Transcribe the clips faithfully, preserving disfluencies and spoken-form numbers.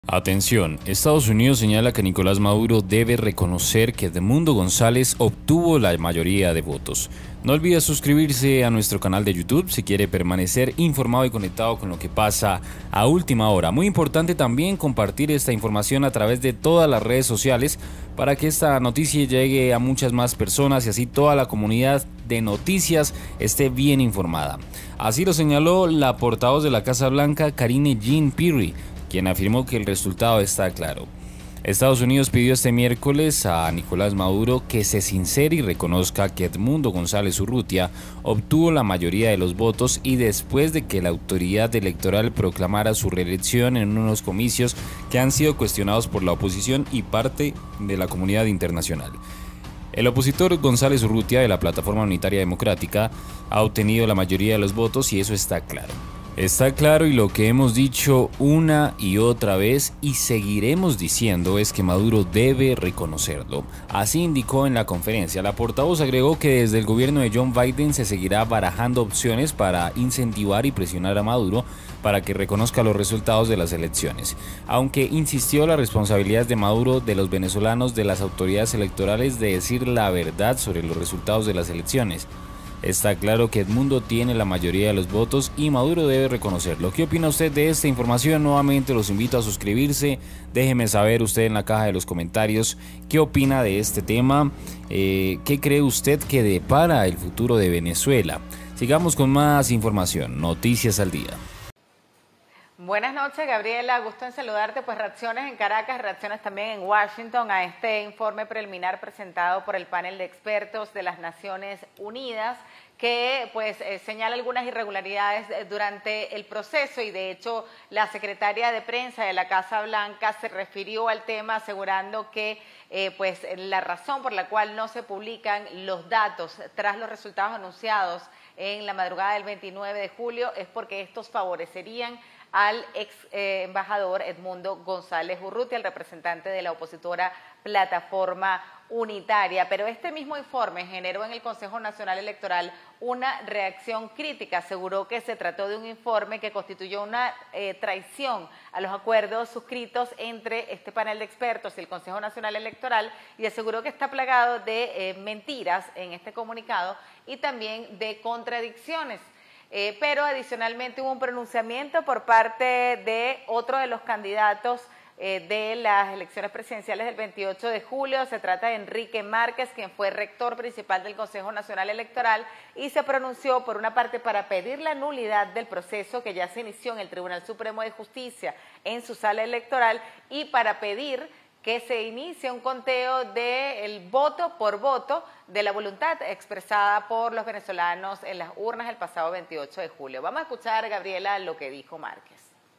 Atención, Estados Unidos señala que Nicolás Maduro debe reconocer que Edmundo González obtuvo la mayoría de votos. No olvide suscribirse a nuestro canal de YouTube si quiere permanecer informado y conectado con lo que pasa a última hora. Muy importante también compartir esta información a través de todas las redes sociales para que esta noticia llegue a muchas más personas y así toda la comunidad de noticias esté bien informada. Así lo señaló la portavoz de la Casa Blanca, Karine Jean-Pierre, quien afirmó que el resultado está claro. Estados Unidos pidió este miércoles a Nicolás Maduro que se sincere y reconozca que Edmundo González Urrutia obtuvo la mayoría de los votos y después de que la autoridad electoral proclamara su reelección en unos comicios que han sido cuestionados por la oposición y parte de la comunidad internacional. El opositor González Urrutia de la Plataforma Unitaria Democrática ha obtenido la mayoría de los votos y eso está claro. Está claro y lo que hemos dicho una y otra vez y seguiremos diciendo es que Maduro debe reconocerlo. Así indicó en la conferencia. La portavoz agregó que desde el gobierno de John Biden se seguirá barajando opciones para incentivar y presionar a Maduro para que reconozca los resultados de las elecciones. Aunque insistió la responsabilidad de Maduro, de los venezolanos, de las autoridades electorales de decir la verdad sobre los resultados de las elecciones. Está claro que Edmundo tiene la mayoría de los votos y Maduro debe reconocerlo. ¿Qué opina usted de esta información? Nuevamente los invito a suscribirse. Déjeme saber usted en la caja de los comentarios qué opina de este tema. Eh, ¿Qué cree usted que depara el futuro de Venezuela? Sigamos con más información. Noticias al día. Buenas noches, Gabriela, gusto en saludarte. Pues reacciones en Caracas, reacciones también en Washington a este informe preliminar presentado por el panel de expertos de las Naciones Unidas que pues eh, señala algunas irregularidades durante el proceso y de hecho la secretaria de prensa de la Casa Blanca se refirió al tema asegurando que eh, pues la razón por la cual no se publican los datos tras los resultados anunciados en la madrugada del veintinueve de julio es porque estos favorecerían al ex eh, embajador Edmundo González Urrutia, el representante de la opositora Plataforma Unitaria. Pero este mismo informe generó en el Consejo Nacional Electoral una reacción crítica. Aseguró que se trató de un informe que constituyó una eh, traición a los acuerdos suscritos entre este panel de expertos y el Consejo Nacional Electoral y aseguró que está plagado de eh, mentiras en este comunicado y también de contradicciones. Eh, pero adicionalmente hubo un pronunciamiento por parte de otro de los candidatos eh, de las elecciones presidenciales del veintiocho de julio. Se trata de Enrique Márquez, quien fue rector principal del Consejo Nacional Electoral y se pronunció por una parte para pedir la nulidad del proceso que ya se inició en el Tribunal Supremo de Justicia en su sala electoral y para pedir que se inicie un conteo del voto por voto de la voluntad expresada por los venezolanos en las urnas el pasado veintiocho de julio. Vamos a escuchar, Gabriela, lo que dijo Márquez.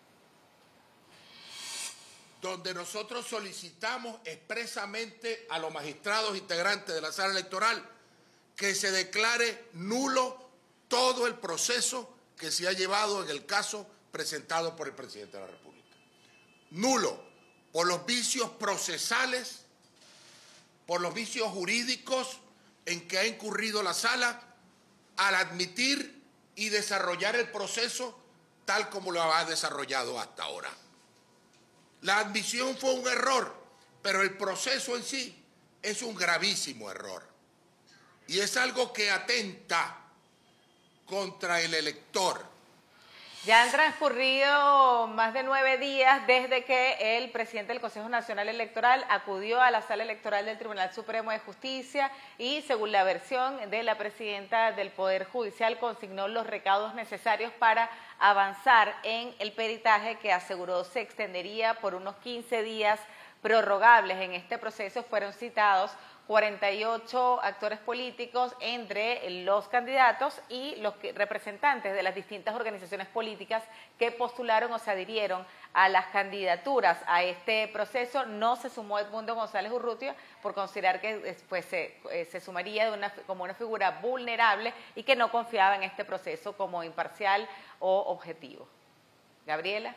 Donde nosotros solicitamos expresamente a los magistrados integrantes de la sala electoral que se declare nulo todo el proceso que se ha llevado en el caso presentado por el presidente de la República. Nulo. Por los vicios procesales, por los vicios jurídicos en que ha incurrido la sala al admitir y desarrollar el proceso tal como lo ha desarrollado hasta ahora. La admisión fue un error, pero el proceso en sí es un gravísimo error. Y es algo que atenta contra el elector. Ya han transcurrido más de nueve días desde que el presidente del Consejo Nacional Electoral acudió a la sala electoral del Tribunal Supremo de Justicia y, según la versión de la presidenta del Poder Judicial, consignó los recaudos necesarios para avanzar en el peritaje que aseguró se extendería por unos quince días prorrogables. En este proceso fueron citados cuarenta y ocho actores políticos entre los candidatos y los representantes de las distintas organizaciones políticas que postularon o se adhirieron a las candidaturas. A este proceso no se sumó Edmundo González Urrutia por considerar que pues, se, se sumaría de una, como una figura vulnerable y que no confiaba en este proceso como imparcial o objetivo. Gabriela.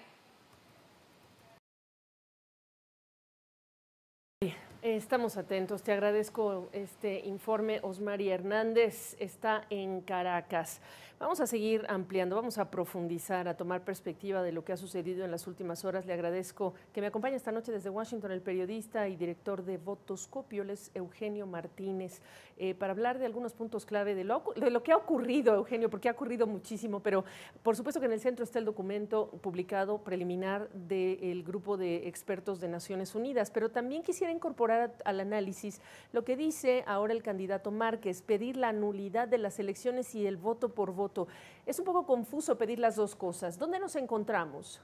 Estamos atentos, te agradezco este informe. Osmari Hernández está en Caracas. Vamos Vamos a seguir ampliando, vamos a profundizar, a tomar perspectiva de lo que ha sucedido en las últimas horas. Le agradezco que me acompañe esta noche desde Washington el periodista y director de Votoscopio, él es Eugenio Martínez, eh, para hablar de algunos puntos clave de lo, de lo que ha ocurrido, Eugenio, porque ha ocurrido muchísimo, pero por supuesto que en el centro está el documento publicado preliminar del grupo de expertos de Naciones Unidas, pero también quisiera incorporar al análisis lo que dice ahora el candidato Márquez, pedir la nulidad de las elecciones y el voto por voto. Es un poco confuso pedir las dos cosas. ¿Dónde nos encontramos?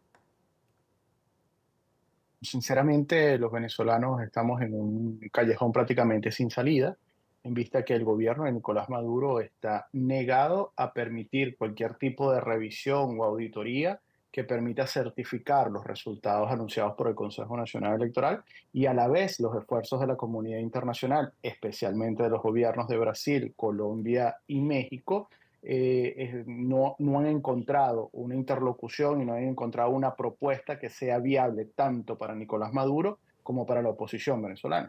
Sinceramente, los venezolanos estamos en un callejón prácticamente sin salida, en vista que el gobierno de Nicolás Maduro está negado a permitir cualquier tipo de revisión o auditoría que permita certificar los resultados anunciados por el Consejo Nacional Electoral, y a la vez los esfuerzos de la comunidad internacional, especialmente de los gobiernos de Brasil, Colombia y México, eh, eh, no, no han encontrado una interlocución y no han encontrado una propuesta que sea viable tanto para Nicolás Maduro como para la oposición venezolana.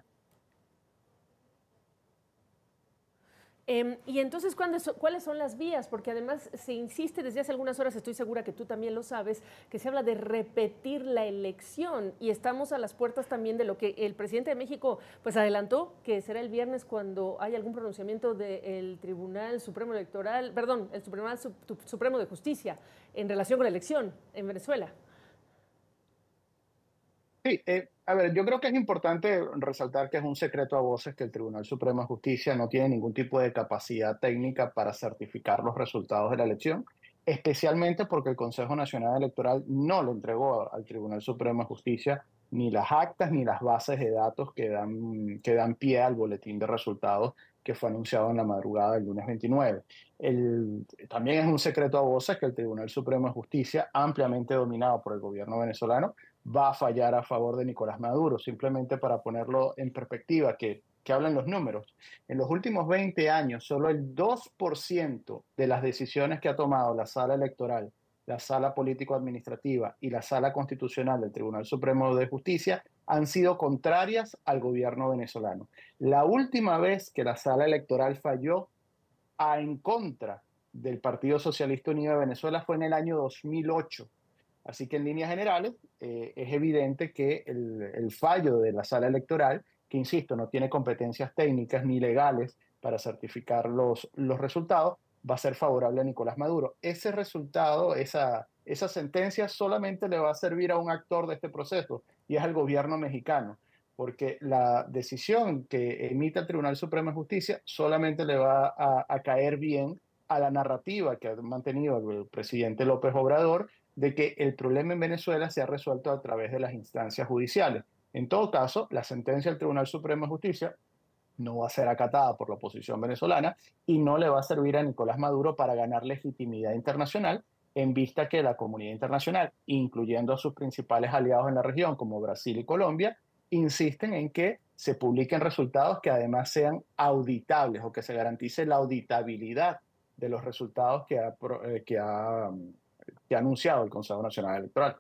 Eh, y entonces, ¿cuáles son las vías? Porque además se insiste desde hace algunas horas, estoy segura que tú también lo sabes, que se habla de repetir la elección y estamos a las puertas también de lo que el presidente de México pues adelantó, que será el viernes cuando haya algún pronunciamiento del Tribunal Supremo Electoral, perdón, el Tribunal Supremo de Justicia en relación con la elección en Venezuela. Sí, eh, a ver, yo creo que es importante resaltar que es un secreto a voces que el Tribunal Supremo de Justicia no tiene ningún tipo de capacidad técnica para certificar los resultados de la elección, especialmente porque el Consejo Nacional Electoral no le entregó al Tribunal Supremo de Justicia ni las actas ni las bases de datos que dan, que dan pie al boletín de resultados que fue anunciado en la madrugada del lunes veintinueve. El, también es un secreto a voces que el Tribunal Supremo de Justicia, ampliamente dominado por el gobierno venezolano, va a fallar a favor de Nicolás Maduro. Simplemente para ponerlo en perspectiva, que, que hablan los números. En los últimos veinte años, solo el dos por ciento de las decisiones que ha tomado la Sala Electoral, la Sala Político-Administrativa y la Sala Constitucional del Tribunal Supremo de Justicia han sido contrarias al gobierno venezolano. La última vez que la Sala Electoral falló a, en contra del Partido Socialista Unido de Venezuela fue en el año dos mil ocho. Así que en líneas generales eh, es evidente que el, el fallo de la Sala Electoral, que insisto, no tiene competencias técnicas ni legales para certificar los, los resultados, va a ser favorable a Nicolás Maduro. Ese resultado, esa, esa sentencia solamente le va a servir a un actor de este proceso, y es al gobierno mexicano, porque la decisión que emite el Tribunal Supremo de Justicia solamente le va a, a caer bien a la narrativa que ha mantenido el presidente López Obrador de que el problema en Venezuela se ha resuelto a través de las instancias judiciales. En todo caso, la sentencia del Tribunal Supremo de Justicia no va a ser acatada por la oposición venezolana y no le va a servir a Nicolás Maduro para ganar legitimidad internacional, en vista que la comunidad internacional, incluyendo a sus principales aliados en la región como Brasil y Colombia, insisten en que se publiquen resultados que además sean auditables o que se garantice la auditabilidad de los resultados que ha, que ha, que ha anunciado el Consejo Nacional Electoral.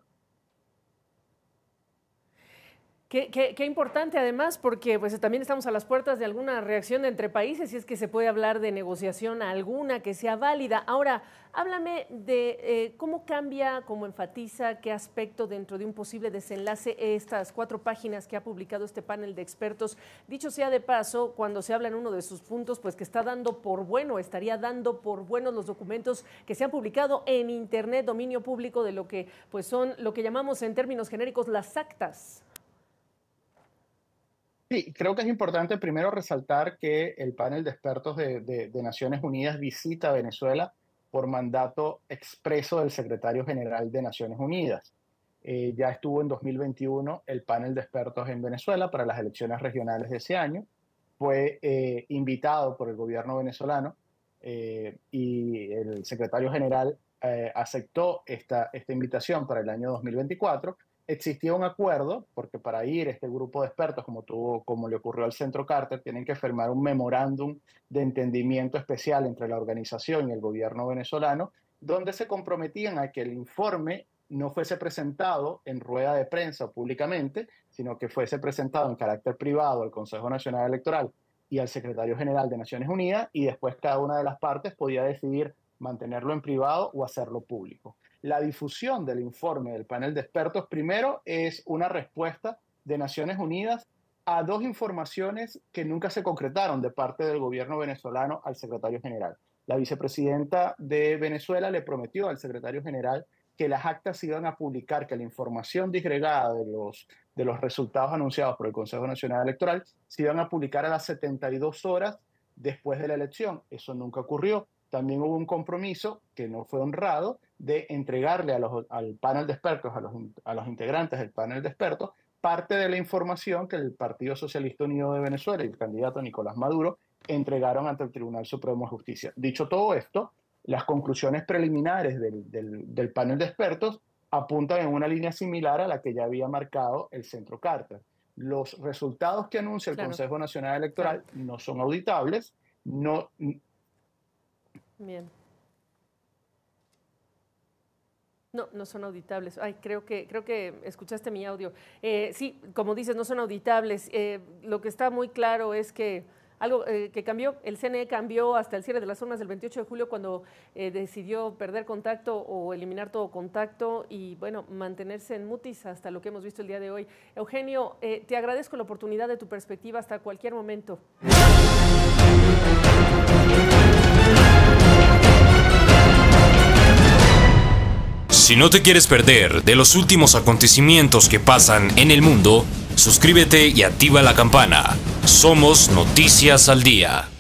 Qué, qué, qué importante además, porque pues también estamos a las puertas de alguna reacción de entre países, si es que se puede hablar de negociación alguna que sea válida. Ahora, háblame de eh, cómo cambia, cómo enfatiza, qué aspecto dentro de un posible desenlace estas cuatro páginas que ha publicado este panel de expertos. Dicho sea de paso, cuando se habla en uno de sus puntos, pues que está dando por bueno, estaría dando por buenos los documentos que se han publicado en Internet, dominio público, de lo que pues son lo que llamamos en términos genéricos las actas. Sí, creo que es importante primero resaltar que el panel de expertos de, de, de Naciones Unidas visita Venezuela por mandato expreso del secretario general de Naciones Unidas. Eh, ya estuvo en dos mil veintiuno el panel de expertos en Venezuela para las elecciones regionales de ese año. Fue eh, invitado por el gobierno venezolano eh, y el secretario general eh, aceptó esta, esta invitación para el año dos mil veinticuatro. Existía un acuerdo, porque para ir este grupo de expertos, como, tuvo, como le ocurrió al Centro Carter, tienen que firmar un memorándum de entendimiento especial entre la organización y el gobierno venezolano, donde se comprometían a que el informe no fuese presentado en rueda de prensa o públicamente, sino que fuese presentado en carácter privado al Consejo Nacional Electoral y al Secretario General de Naciones Unidas, y después cada una de las partes podía decidir mantenerlo en privado o hacerlo público. La difusión del informe del panel de expertos, primero, es una respuesta de Naciones Unidas a dos informaciones que nunca se concretaron de parte del gobierno venezolano al secretario general. La vicepresidenta de Venezuela le prometió al secretario general que las actas se iban a publicar, que la información disgregada de los, de los resultados anunciados por el Consejo Nacional Electoral se iban a publicar a las setenta y dos horas después de la elección. Eso nunca ocurrió. También hubo un compromiso que no fue honrado de entregarle a los, al panel de expertos, a los, a los integrantes del panel de expertos, parte de la información que el Partido Socialista Unido de Venezuela y el candidato Nicolás Maduro entregaron ante el Tribunal Supremo de Justicia. Dicho todo esto, las conclusiones preliminares del, del, del panel de expertos apuntan en una línea similar a la que ya había marcado el Centro Carter. Los resultados que anuncia el claro. Consejo Nacional Electoral claro. no son auditables, no... Bien. No, no son auditables. Ay, creo que, creo que escuchaste mi audio. Eh, sí, como dices, no son auditables. Eh, lo que está muy claro es que algo eh, que cambió, el C N E cambió hasta el cierre de las urnas del veintiocho de julio cuando eh, decidió perder contacto o eliminar todo contacto y, bueno, mantenerse en mutis hasta lo que hemos visto el día de hoy. Eugenio, eh, te agradezco la oportunidad de tu perspectiva hasta cualquier momento. Si no te quieres perder de los últimos acontecimientos que pasan en el mundo, suscríbete y activa la campana. Somos Noticias al Día.